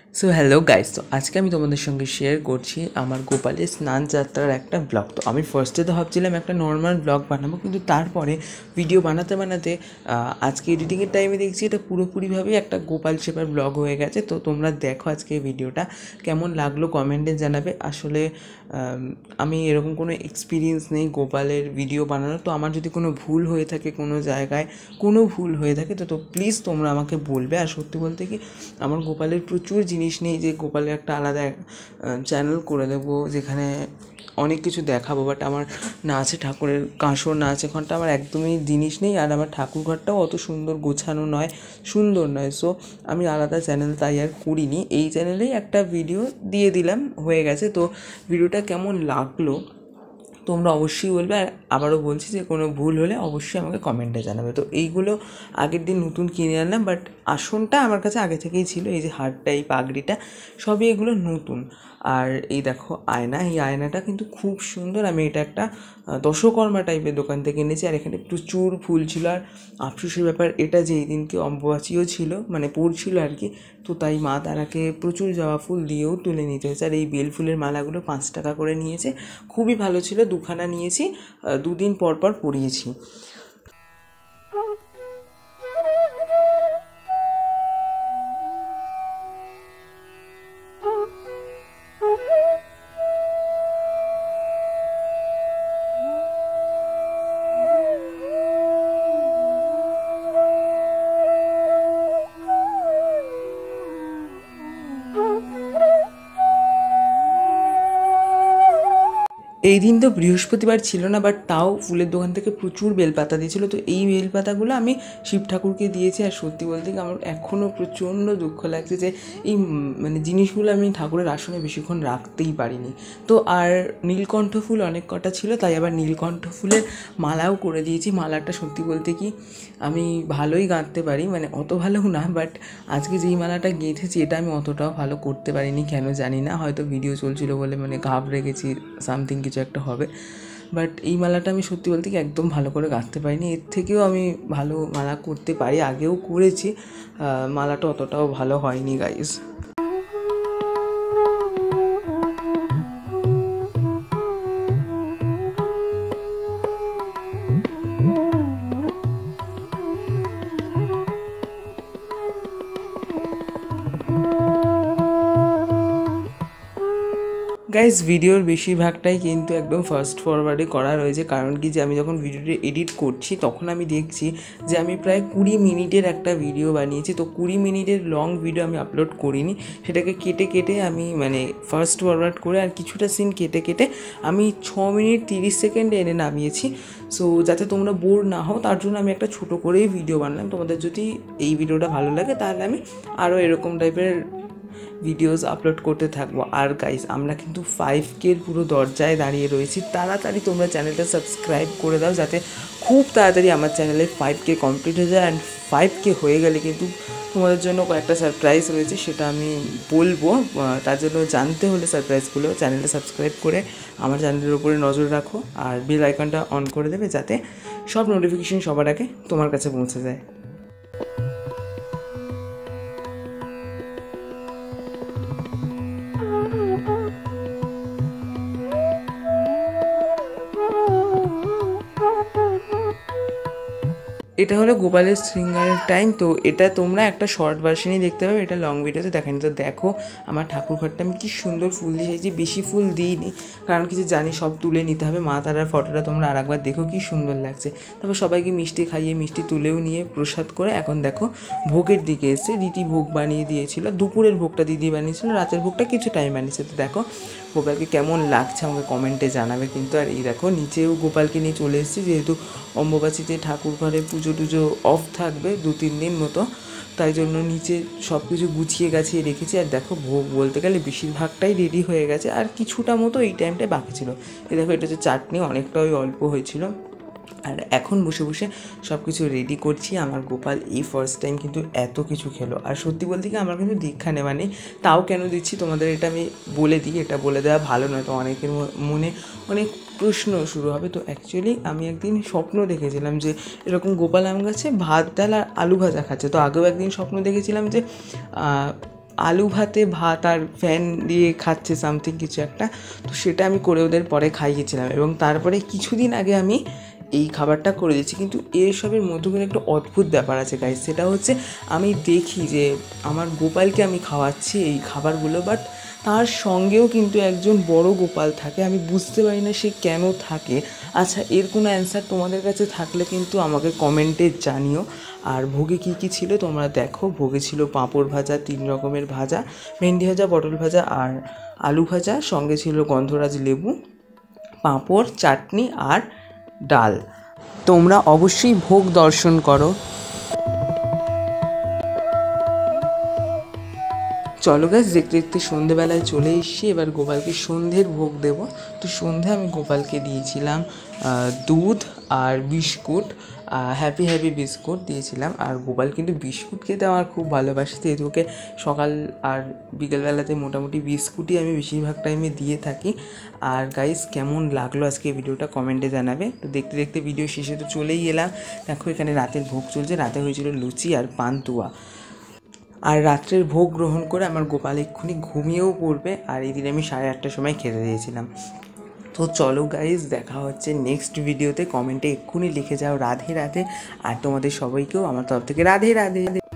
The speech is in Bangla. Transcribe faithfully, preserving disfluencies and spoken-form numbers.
সো হ্যালো গাইস, তো আজকে আমি তোমাদের সঙ্গে শেয়ার করছি আমার গোপালের স্নান যাত্রার একটা ব্লগ। তো আমি ফার্স্টে তো ভাবছিলাম একটা নর্মাল ব্লগ বানাবো, কিন্তু তারপরে ভিডিও বানাতে বানাতে আজকে এডিটিংয়ের টাইমে দেখছি এটা পুরোপুরিভাবেই একটা গোপাল সেবার ব্লগ হয়ে গেছে। তো তোমরা দেখো আজকে ভিডিওটা কেমন লাগলো কমেন্টে জানাবে। আসলে আমি এরকম কোনো এক্সপিরিয়েন্স নেই গোপালের ভিডিও বানানোর, তো আমার যদি কোনো ভুল হয়ে থাকে কোনো জায়গায় কোনো ভুল হয়ে থাকে তো তো প্লিজ তোমরা আমাকে বলবে। আর সত্যি বলতে কি আমার গোপালের প্রচুর জিনিস নেই যে গোপালের একটা আলাদা চ্যানেল করে দেবো যেখানে অনেক কিছু দেখাবো, বাট আমার না আছে ঠাকুরের কাঁসর, না আছে ঘরটা, আমার একদমই জিনিস নেই। আর আমার ঠাকুর ঘরটাও অত সুন্দর গোছানো নয়, সুন্দর নয়। সো আমি আলাদা চ্যানেল তাই আর করিনি, এই চ্যানেলেই একটা ভিডিও দিয়ে দিলাম, হয়ে গেছে। তো ভিডিওটা কেমন লাগলো তোমরা অবশ্যই বলবে। আর আবারও বলছি যে কোনো ভুল হলে অবশ্যই আমাকে কমেন্টে জানাবে। তো এইগুলো আগের দিন নতুন কিনে আনলাম, বাট আসনটা আমার কাছে আগে থেকেই ছিল। এই যে হারটা, এই পাগড়িটা, সবই এগুলো নতুন। আর এই দেখো আয়না, এই আয়নাটা কিন্তু খুব সুন্দর। আমি এটা একটা দশকর্মা টাইপের দোকান থেকে এনেছি। আর এখানে প্রচুর ফুল ছিল। আর আফসোসের ব্যাপার এটা যে এই দিনকে অম্বুবাচীও ছিল, মানে পড়ছিল আর কি, তো তাই মা তারাকে প্রচুর জবা ফুল দিয়েও তুলে নিতে হয়েছে। আর এই বেল ফুলের মালাগুলো পাঁচ টাকা করে নিয়েছে, খুবই ভালো ছিল। দুখানা নিয়েছি, দুদিন পর পর পরিয়েছি। এই দিন তো বৃহস্পতিবার ছিল না, বাট তাও ফুলের দোকান থেকে প্রচুর বেলপাতা দিয়েছিলো। তো এই বেলপাতাগুলো আমি শিব ঠাকুরকে দিয়েছি। আর সত্যি বলতে কি আমার এখনও প্রচণ্ড দুঃখ লাগছে যে এই মানে জিনিসগুলো আমি ঠাকুরের আসনে বেশিক্ষণ রাখতেই পারিনি। তো আর নীলকণ্ঠ ফুল অনেক কটা ছিল, তাই আবার নীলকণ্ঠ ফুলের মালাও করে দিয়েছি। মালাটা সত্যি বলতে কি আমি ভালোই গাঁথতে পারি, মানে অত ভালো না, বাট আজকে যেই মালাটা গেঁথেছি এটা আমি অতটাও ভালো করতে পারিনি, কেন জানি না, হয়তো ভিডিও চলছিল বলে মানে ঘাবড়ে গেছি, সামথিং কিছু একটা হবে। বাট এই মালাটা আমি সত্যি বলতে কি একদম ভালো করে গাঁথতে পারিনি। এর থেকেও আমি ভালো মালা করতে পারি, আগেও করেছি, মালাটা অতটাও ভালো হয়নি গাইস। গাইজ ভিডিওর বেশিরভাগটাই কিন্তু একদম ফাস্ট ফরওয়ার্ডে করা রয়েছে, কারণ কি যে আমি যখন ভিডিওটি এডিট করছি তখন আমি দেখছি যে আমি প্রায় কুড়ি মিনিটের একটা ভিডিও বানিয়েছি। তো কুড়ি মিনিটের লং ভিডিও আমি আপলোড করিনি, সেটাকে কেটে কেটে আমি মানে ফাস্ট ফরওয়ার্ড করে আর কিছুটা সিন কেটে কেটে আমি ছ মিনিট তিরিশ সেকেন্ডে এনে নামিয়েছি। সো যাতে তোমরা বোর না হও তার জন্য আমি একটা ছোটো করেই ভিডিও বানালাম। তোমাদের যদি এই ভিডিওটা ভালো লাগে তাহলে আমি আরও এরকম টাইপের ভিডিওস আপলোড করতে থাকবো। আর গাইস আমরা কিন্তু ফাইভ কের পুরো দরজায় দাঁড়িয়ে রয়েছি, তাড়াতাড়ি তোমরা চ্যানেলটা সাবস্ক্রাইব করে দাও যাতে খুব তাড়াতাড়ি আমার চ্যানেলে ফাইভ কে কমপ্লিট হয়ে যায়। অ্যান্ড ফাইভ কে হয়ে গেলে কিন্তু তোমাদের জন্য কয়েকটা সারপ্রাইজ রয়েছে, সেটা আমি বলবো। তার জন্য জানতে হলে সারপ্রাইজগুলো চ্যানেলটা সাবস্ক্রাইব করে আমার চ্যানেলের উপরে নজর রাখো, আর বেল আইকনটা অন করে দেবে যাতে সব নোটিফিকেশন সবার আগে তোমার কাছে পৌঁছে যায়। এটা হলো গোপালের শৃঙ্গারের টাইম। তো এটা তোমরা একটা শর্ট ভার্সনই দেখতে পাবে, এটা লং ভিডিওতে দেখানি। তো দেখো আমার ঠাকুর ঘরটা আমি কি সুন্দর ফুল দিয়েছি, বেশি ফুল দিইনি কারণ কিছু জানি সব তুলে নিতে হবে। মা তারার ফটোটা তোমরা আর একবার দেখো কি সুন্দর লাগছে। তারপর সবাইকে মিষ্টি খাইয়ে মিষ্টি তুলেও নিয়ে প্রসাদ করে এখন দেখো ভোগের দিকে এসে দিদি ভোগ বানিয়ে দিয়েছিল। দুপুরের ভোগটা দিদি বানিয়েছিল, রাতের ভোগটা কিছু টাইম বানিয়েছে। তো দেখো গোপালকে কেমন লাগছে আমাকে কমেন্টে জানাবে কিন্তু। আর এই দেখো নিচেও গোপালকে নিয়ে চলে এসেছি, যেহেতু অম্বুবাচীতে ঠাকুর ঘরে পুজো টুজো অফ থাকবে দু তিন দিন মতো, তাই জন্য নিচে সব কিছু গুছিয়ে গাছিয়ে রেখেছি। আর দেখো ভোগ বলতে গেলে বেশিরভাগটাই রেডি হয়ে গেছে, আর কিছুটা মতো এই টাইমটায় বাকি ছিল। এই দেখো এটা হচ্ছে চাটনি, অনেকটা ওই অল্প হয়েছিল। আর এখন বসে বসে সব কিছু রেডি করছি। আমার গোপাল এই ফার্স্ট টাইম কিন্তু এত কিছু খেলো। আর সত্যি বলতে কি আমার কিন্তু দীক্ষা নেওয়া নেই, তাও কেন দিচ্ছি তোমাদের এটা আমি বলে দিই, এটা বলে দেওয়া ভালো নয়, তো অনেকের মনে অনেক প্রশ্ন শুরু হবে। তো অ্যাকচুয়ালি আমি একদিন স্বপ্ন দেখেছিলাম যে এরকম গোপাল আম গাছে ভাত ডাল আর আলু ভাজা খাচ্ছে। তো আগেও একদিন স্বপ্ন দেখেছিলাম যে আলু ভাতে ভাত আর ফ্যান দিয়ে খাচ্ছে সামথিং কিছু একটা। তো সেটা আমি করে ওদের পরে খাইয়েছিলাম এবং তারপরে কিছুদিন আগে আমি এই খাবারটা করে দিচ্ছি। কিন্তু এসবের মধ্যে কিন্তু একটা অদ্ভুত ব্যাপার আছে গাইস, সেটা হচ্ছে আমি দেখি যে আমার গোপালকে আমি খাওয়াচ্ছি এই খাবারগুলো, বাট তার সঙ্গেও কিন্তু একজন বড় গোপাল থাকে। আমি বুঝতে পারি না সে কেন থাকে। আচ্ছা, এর কোনো অ্যান্সার তোমাদের কাছে থাকলে কিন্তু আমাকে কমেন্টে জানিও। আর ভোগে কী কী ছিল তোমরা দেখো। ভোগে ছিল পাঁপড় ভাজা, তিন রকমের ভাজা, ভেন্ডি ভাজা, পটল ভাজা আর আলু ভাজা, সঙ্গে ছিল গন্ধরাজ লেবু, পাঁপড়, চাটনি আর ডাল। তোমরা অবশ্যই ভোগ দর্শন করো। চলো গাছ, দেখতে দেখতে সন্ধেবেলায় চলে এসেছি। এবার গোপালকে সন্ধ্যের ভোগ দেবো। তো সন্ধে আমি গোপালকে দিয়েছিলাম দুধ আর বিস্কুট, হ্যাপি হ্যাপি বিস্কুট দিয়েছিলাম। আর গোপাল কিন্তু বিস্কুট খেতে আমার খুব ভালোবাসে, যেহেতু ওকে সকাল আর বিকেলবেলাতে মোটামুটি বিস্কুটই আমি বেশিরভাগ টাইমে দিয়ে থাকি। আর গাইস, কেমন লাগলো আজকে ভিডিওটা কমেন্টে জানাবে। তো দেখতে দেখতে ভিডিও শেষে তো চলেই এলাম। দেখো এখানে রাতের ভোগ চলছে। রাতে হয়েছিল লুচি আর পান্তুয়া। আর রাত্রের ভোগ গ্রহণ করে আমার গোপাল এক্ষুনি ঘুমিয়েও পড়বে। আর এই দিন আমি সাড়ে আটটার সময় খেতে দিয়েছিলাম। তো চলো গাইজ, দেখা হচ্ছে নেক্সট ভিডিওতে। কমেন্টে এক্ষুনি লিখে যাও রাধে রাধে। আর তোমাদের সবাইকেও আমার তরফ থেকে রাধে রাধে।